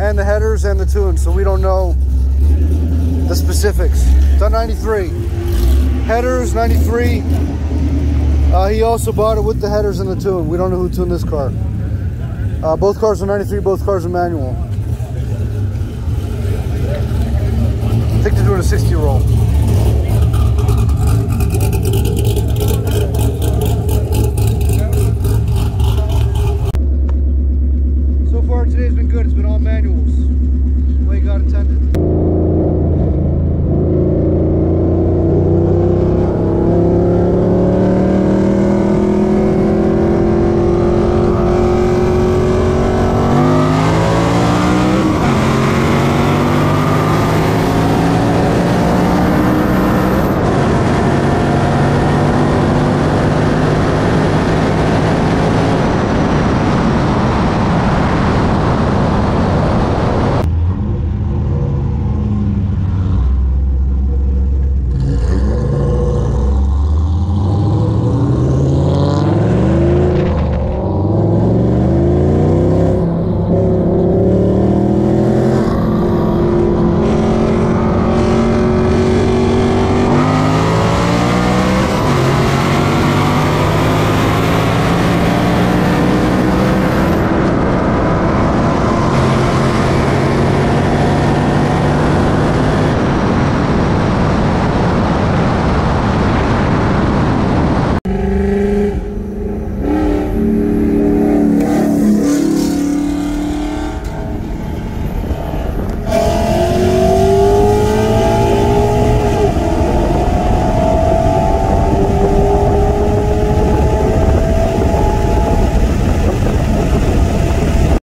and the headers and the tune, so we don't know the specifics. It's on 93. Headers, 93. He also bought it with the headers and the tune. We don't know who tuned this car. Both cars are 93, both cars are manual. I think they're doing a 60 roll.